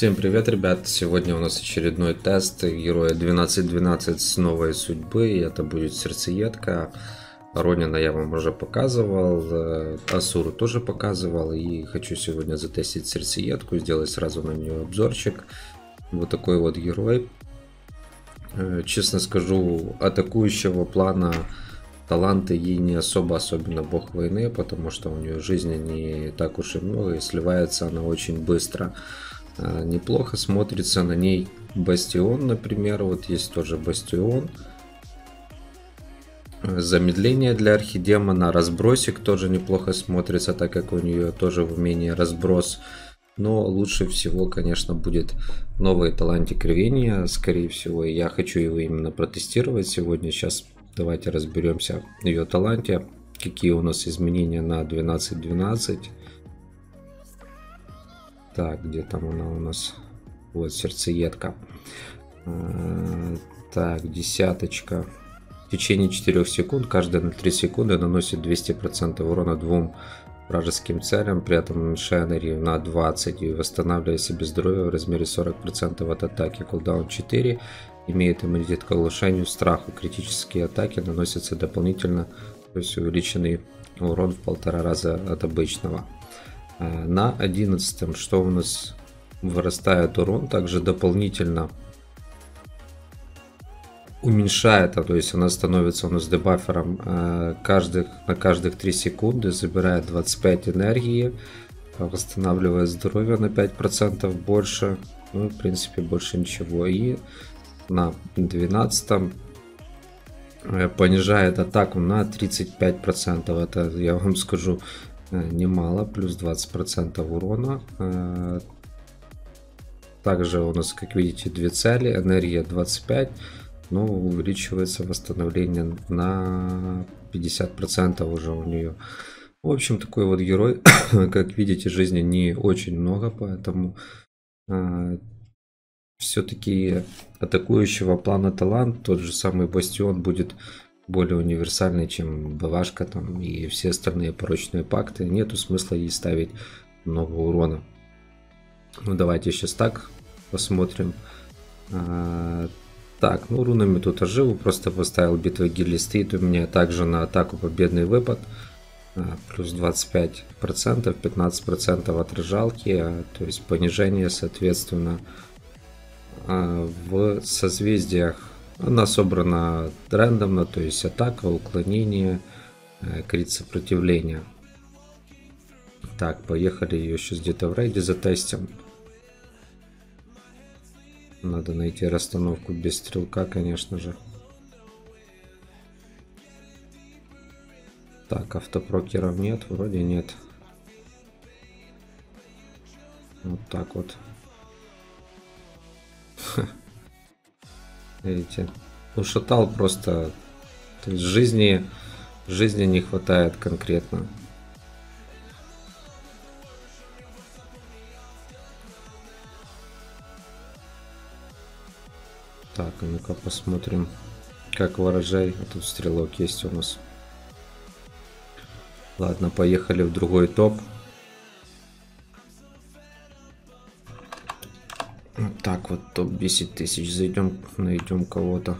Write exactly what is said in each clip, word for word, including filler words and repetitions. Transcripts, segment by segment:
Всем привет, ребят! Сегодня у нас очередной тест героя двенадцать двенадцать с новой судьбы, и это будет сердцеедка. Ронина я вам уже показывал, Асуру тоже показывал, и хочу сегодня затестить сердцеедку, сделать сразу на нее обзорчик. Вот такой вот герой. Честно скажу, атакующего плана таланты ей не особо, особенно бог войны, потому что у нее жизни не так уж и много, и сливается она очень быстро. Неплохо смотрится на ней бастион, например. Вот есть тоже бастион. Замедление для архидемона. Разбросик тоже неплохо смотрится, так как у нее тоже в умении разброс. Но лучше всего, конечно, будет новый талантик рвения, скорее всего. Я хочу его именно протестировать сегодня. Сейчас давайте разберемся в ее таланте. Какие у нас изменения на двенадцать двенадцать. Так, где там она у нас? Вот, сердцеедка. А, так, десяточка. В течение четырёх секунд, каждая на три секунды наносит двести процентов урона двум вражеским целям, при этом уменьшая энергию на двадцать и восстанавливая себе здоровье в размере сорок процентов от атаки. Кулдаун четыре. Имеет иммунитет к улучшению страху. Критические атаки наносятся дополнительно, то есть увеличенный урон в полтора раза от обычного. На одиннадцатом, что у нас вырастает урон, также дополнительно уменьшает, а то есть она становится у нас дебафером каждых, на каждых три секунды, забирает двадцать пять энергии, восстанавливает здоровье на пять процентов больше, ну в принципе больше ничего. И на двенадцатом понижает атаку на тридцать пять процентов, это я вам скажу немало, плюс двадцать процентов урона. Также у нас, как видите, две цели, энергия двадцать пять, но увеличивается восстановление на пятьдесят процентов уже у нее. В общем, такой вот герой. Как видите, жизни не очень много, поэтому э, все-таки атакующего плана талант, тот же самый бастион, будет более универсальный, чем БВшка там и все остальные порочные пакты. Нету смысла ей ставить много урона. Ну давайте сейчас так посмотрим. А, так, ну рунами тут оживу, просто поставил битва гильдии, стоит у меня также на атаку победный выпад. А, плюс двадцать пять процентов, пятнадцать процентов отражалки, а, то есть понижение соответственно а, в созвездиях. Она собрана рандомно, то есть атака, уклонение, крит сопротивления. Так, поехали, ее сейчас где-то в рейде затестим. Надо найти расстановку без стрелка, конечно же. Так, автопрокеров нет, вроде нет. Вот так вот. Видите, ушатал просто, то есть жизни, жизни не хватает конкретно. Так, а ну-ка посмотрим, как ворожей. А тут стрелок есть у нас. Ладно, поехали в другой топ. Вот так вот, топ десять тысяч. Зайдем, найдем кого-то.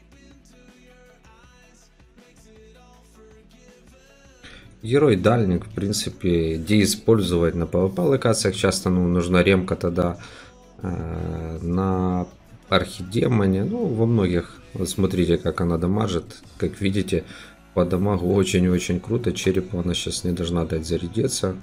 Герой дальник, в принципе, где использовать на пэ вэ пэ локациях часто, ну, нужна ремка тогда э, на архидемоне, ну, во многих. Вот смотрите, как она дамажит, как видите, по дамагу очень-очень круто. Черепу она сейчас не должна дать зарядиться.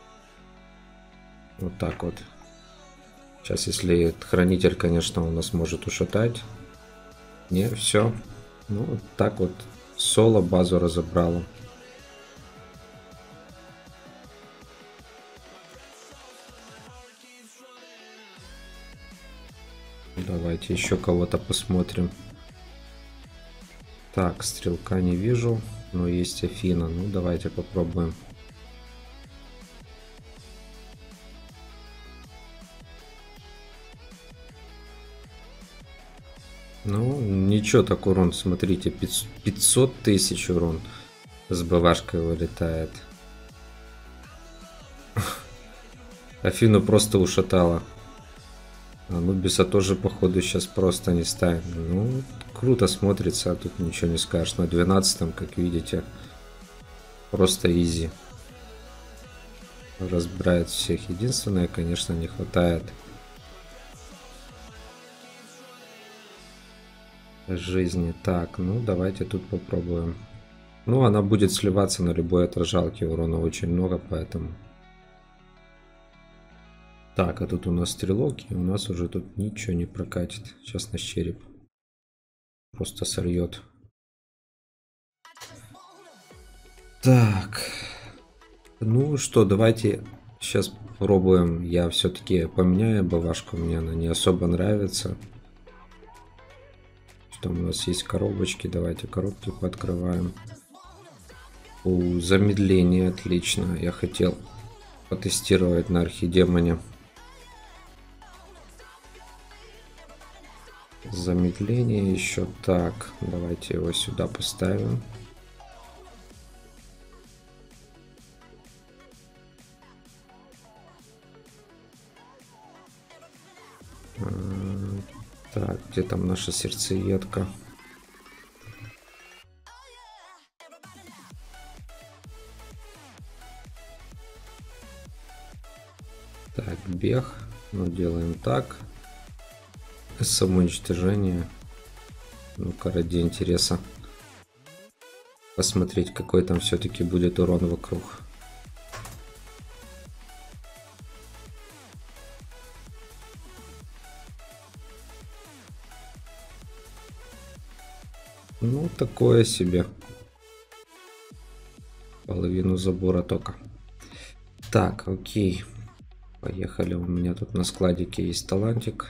Вот так вот. Сейчас, если хранитель, конечно, у нас может ушатать. Не, все. Ну, вот так вот. Соло базу разобрала. Давайте еще кого-то посмотрим. Так, стрелка не вижу, но есть Афина. Ну, давайте попробуем. Ну, ничего, так урон, смотрите, пятьсот тысяч урон с БВшкой вылетает. Афину просто ушатала. А Нубиса тоже, походу, сейчас просто не ставим. Ну, круто смотрится, а тут ничего не скажешь. На двенадцатом, как видите, просто изи. Разбирает всех. Единственное, конечно, не хватает жизни. Так, ну давайте тут попробуем. Ну, она будет сливаться на любой отражалке. Урона очень много, поэтому... Так, а тут у нас стрелок, и у нас уже тут ничего не прокатит. Сейчас на череп просто сольет. Так. Ну что, давайте сейчас попробуем. Я все-таки поменяю бавашку. Мне она не особо нравится. Что у нас есть коробочки. Давайте коробки пооткрываем. У замедления отлично. Я хотел потестировать на архидемоне. Замедление еще так. Давайте его сюда поставим. Так, где там наша сердцеедка? Так, бег. Ну, делаем так. Самоуничтожение. Ну-ка, ради интереса посмотреть, какой там все-таки будет урон вокруг. Ну, такое себе. Половину забора только. Так, окей. Поехали. У меня тут на складике есть талантик.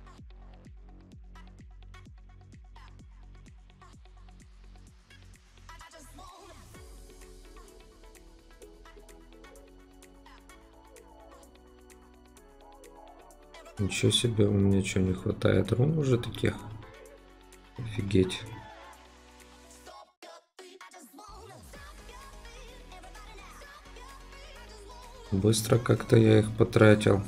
Ничего себе, у меня что, не хватает рун уже таких? Офигеть. Быстро как-то я их потратил.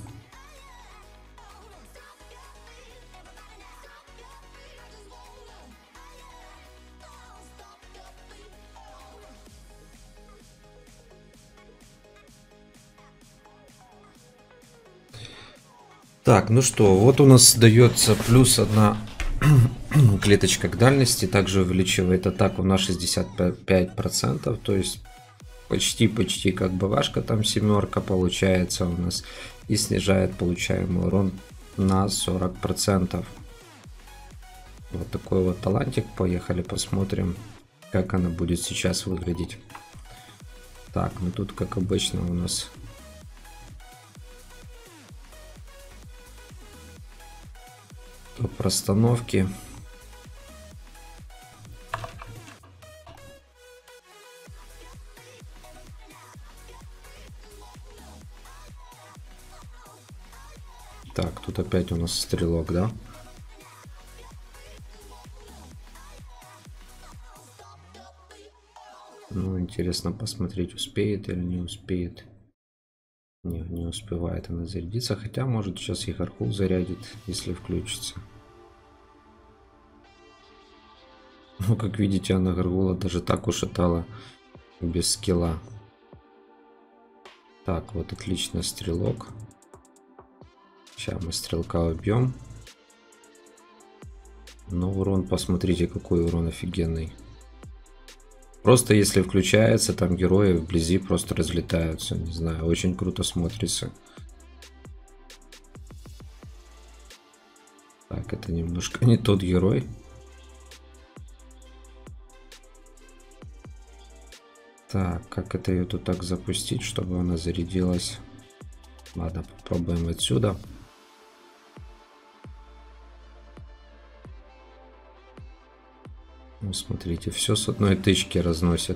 Так, ну что, вот у нас дается плюс одна клеточка к дальности, также увеличивает атаку на шестьдесят пять процентов, то есть почти-почти как бавашка, там семерка получается у нас, и снижает получаемый урон на сорок процентов. Вот такой вот талантик, поехали посмотрим, как она будет сейчас выглядеть. Так, ну тут как обычно у нас... По простановке. Так, тут опять у нас стрелок, да? Ну, интересно посмотреть, успеет или не успеет. Не, не успевает она зарядиться, хотя может сейчас и Хархул зарядит, если включится. Ну, как видите, она Гаргула даже так ушатала без скилла. Так, вот отлично, стрелок. Сейчас мы стрелка убьем. Но урон, посмотрите, какой урон офигенный. Просто если включается, там герои вблизи просто разлетаются. Не знаю, очень круто смотрится. Так, это немножко не тот герой. Так, как это ее тут так запустить, чтобы она зарядилась? Ладно, попробуем отсюда. Ну, смотрите, все с одной тычки разносит.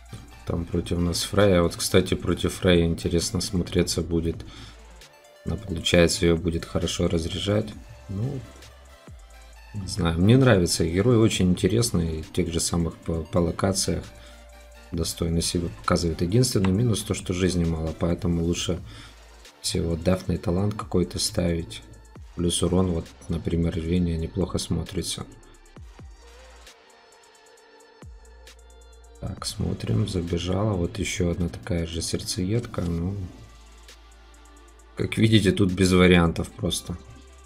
Там против нас Фрея. Вот, кстати, против Фрея интересно смотреться будет. получается ее будет хорошо разряжать. Ну, не знаю, мне нравится. Герой очень интересный, в тех же самых по, по локациях достойно себя показывает. Единственный минус то, что жизни мало, поэтому лучше всего дефный талант какой-то ставить. Плюс урон, вот, например, рвение неплохо смотрится. Так, смотрим, забежала. Вот еще одна такая же сердцеедка. Ну, как видите, тут без вариантов просто.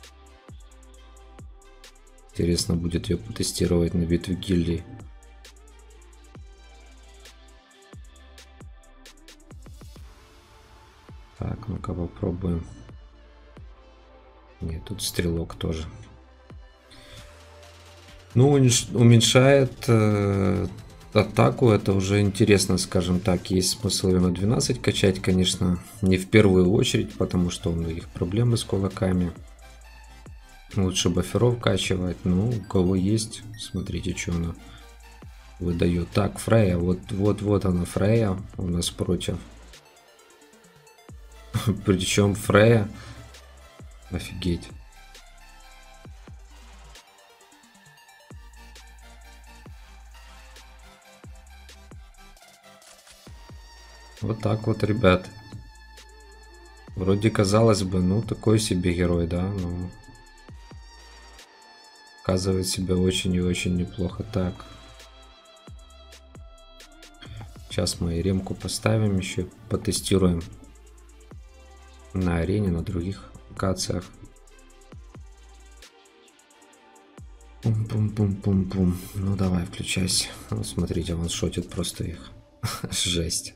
Интересно будет ее потестировать на битве гильдий. Так, ну-ка попробуем. Нет, тут стрелок тоже. Ну, уменьшает э, атаку, это уже интересно, скажем так. Есть смысл ее на двенадцать качать, конечно, не в первую очередь, потому что у многих проблемы с кулаками. Лучше баферов качивать. Ну, у кого есть, смотрите, что она выдает. Так, Фрея, вот, вот, вот она, Фрея у нас против. Причем Фрея, офигеть. Вот так вот, ребят. Вроде казалось бы, ну такой себе герой, да, но показывает себя очень и очень неплохо. Так. Сейчас мы и ремку поставим еще, потестируем на арене, на других локациях. Пум-пум-пум-пум-пум. Ну давай, включайся. Вот смотрите, он шотит просто их. Жесть.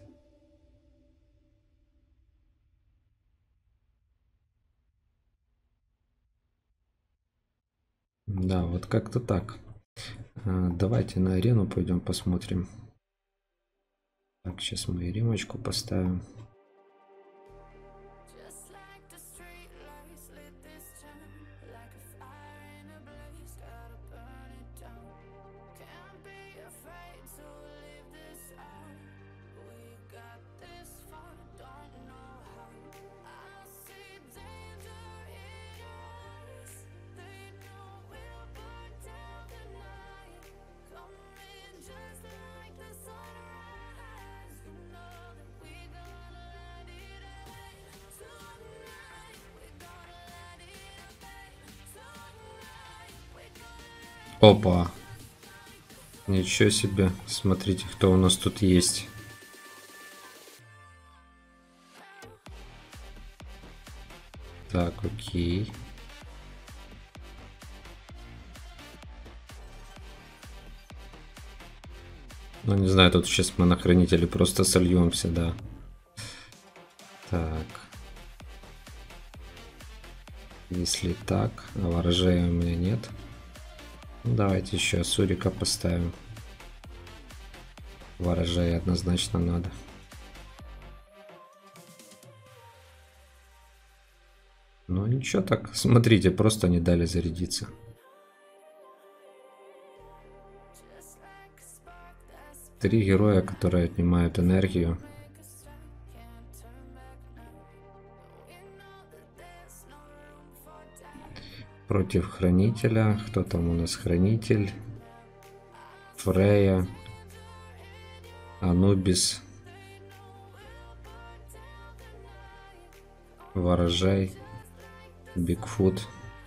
Да, вот как-то так. А, давайте на арену пойдем посмотрим. Так, сейчас мы ремочку поставим. Опа. Ничего себе. Смотрите, кто у нас тут есть. Так, окей. Ну, не знаю, тут сейчас мы на хранителе просто сольемся, да. Так. Если так, а ворожея у меня нет. Ну, давайте еще Сурика поставим. Ворожея однозначно надо. Ну ничего так, смотрите, просто не дали зарядиться. Три героя, которые отнимают энергию. Против хранителя. Кто там у нас хранитель? Фрея. Анубис. Ворожай. Бигфут.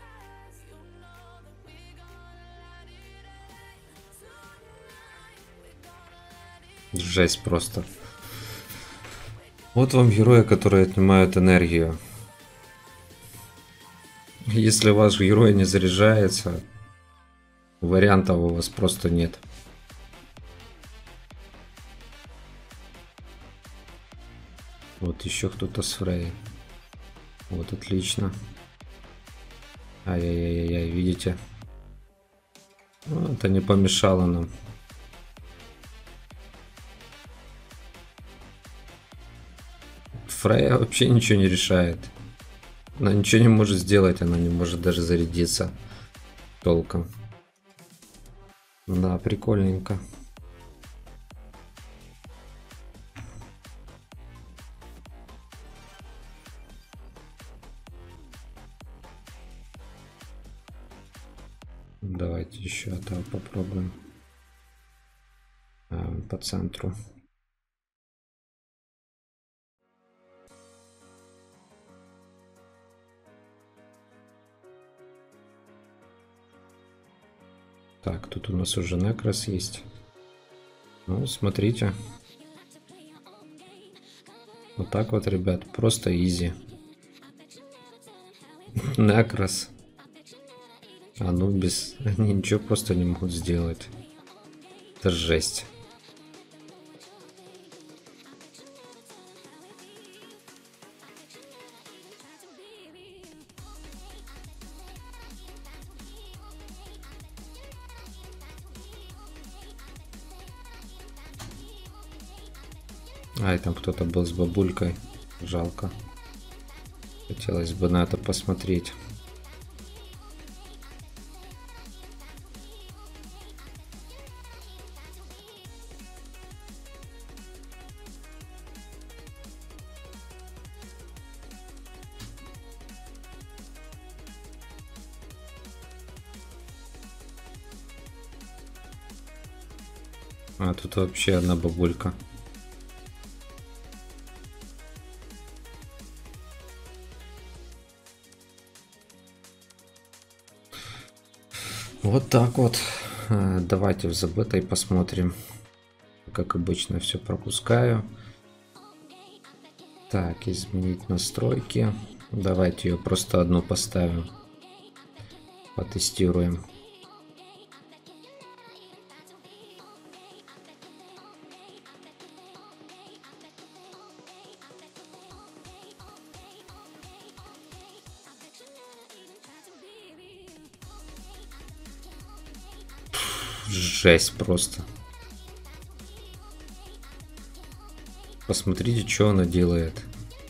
Жесть просто. Вот вам герои, которые отнимают энергию. Если ваш герой не заряжается, вариантов у вас просто нет. Вот еще кто-то с Фрей. Вот отлично. Ай-яй-яй-яй, видите? Ну, это не помешало нам. Фрея вообще ничего не решает. Она ничего не может сделать, она не может даже зарядиться толком. Да, прикольненько. Давайте еще этого попробуем. А, по центру. Так, тут у нас уже Некрос есть. Ну, смотрите. Вот так вот, ребят, просто изи. Некрос. Анубис. Они ничего просто не могут сделать. Это жесть. А, и там кто-то был с бабулькой. Жалко. Хотелось бы на это посмотреть. А, тут вообще одна бабулька. Вот так вот. Давайте в забытой посмотрим. Как обычно, все пропускаю. Так, изменить настройки. Давайте ее просто одну поставим. Потестируем. Жесть просто. Посмотрите, что она делает.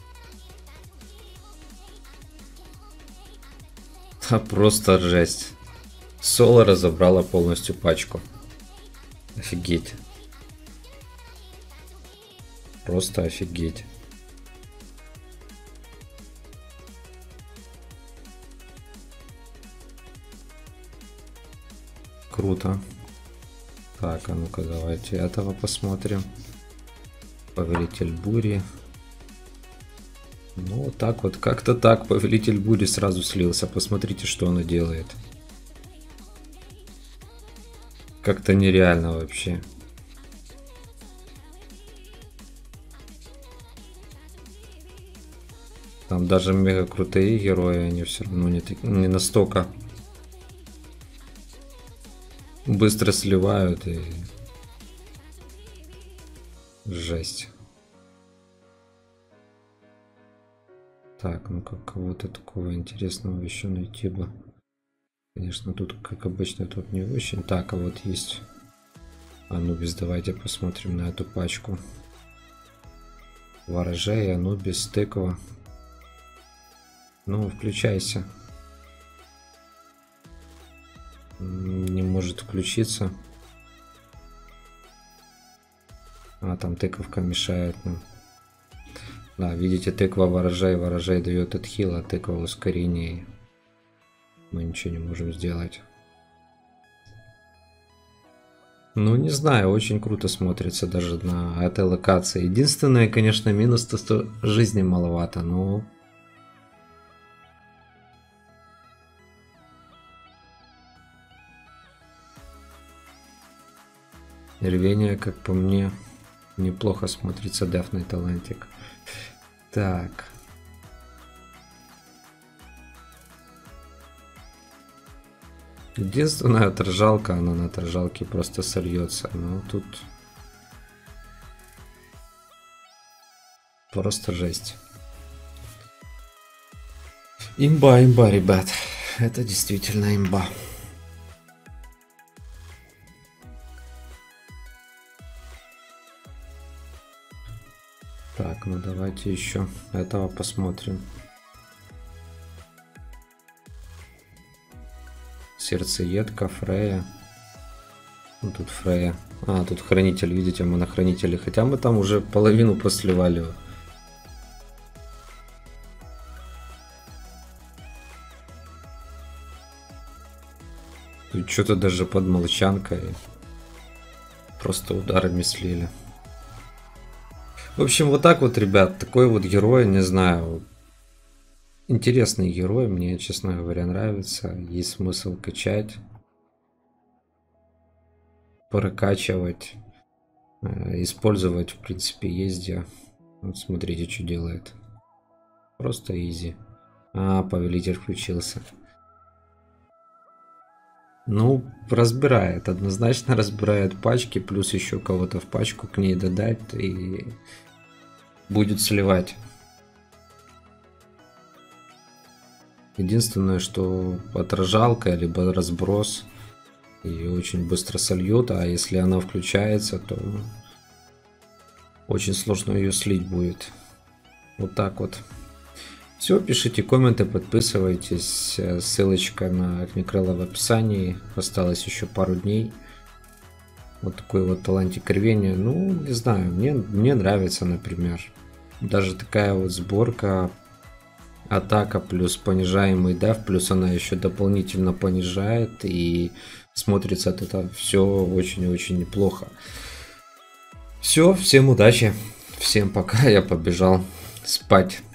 А просто жесть. Соло разобрала полностью пачку. Офигеть. Просто офигеть. Круто. Так, а ну-ка давайте этого посмотрим. Повелитель бури. Ну вот так вот, как-то так Повелитель бури сразу слился. Посмотрите, что она делает. Как-то нереально вообще. Там даже мега крутые герои, они все равно не, не настолько быстро сливают и жесть. Так, ну как кого-то такого интересного еще найти бы. Конечно, тут, как обычно, тут не очень. Так, а вот есть Анубис. Давайте посмотрим на эту пачку. Ворожей, Анубис, тыква. Ну, включайся. Не может включиться. А, там тыковка мешает нам. Да, видите, тыква ворожей. Ворожей дает отхил, а тыква ускорение. Мы ничего не можем сделать. Ну, не знаю, очень круто смотрится даже на этой локации. Единственное, конечно, минус, то, что жизни маловато, но... Рвение, как по мне, неплохо смотрится, дефный талантик. Так. Единственная отражалка, она на отражалке просто сольется. Но тут просто жесть. Имба, имба, ребят. Это действительно имба. Так, ну давайте еще этого посмотрим. Сердцеедка, Фрея. Ну, тут Фрея. А, тут хранитель, видите, мы на хранителе. Хотя мы там уже половину посливали. Тут что-то даже под молчанкой. Просто ударами слили. В общем, вот так вот, ребят. Такой вот герой, не знаю. Интересный герой. Мне, честно говоря, нравится. Есть смысл качать. Прокачивать. Использовать, в принципе, езде. Вот смотрите, что делает. Просто изи. А, повелитель включился. Ну, разбирает. Однозначно разбирает пачки. Плюс еще кого-то в пачку к ней додать. И будет сливать. Единственное, что отражалка, либо разброс. И очень быстро сольет. А если она включается, то очень сложно ее слить будет. Вот так вот. Все, пишите комменты, подписывайтесь. Ссылочка на Кникрелла в описании. Осталось еще пару дней. Вот такой вот талантик рвения. Ну, не знаю, мне, мне нравится, например. Даже такая вот сборка. Атака плюс понижаемый деф. Плюс она еще дополнительно понижает. И смотрится от этого все очень-очень неплохо. Все, всем удачи. Всем пока. Я побежал спать.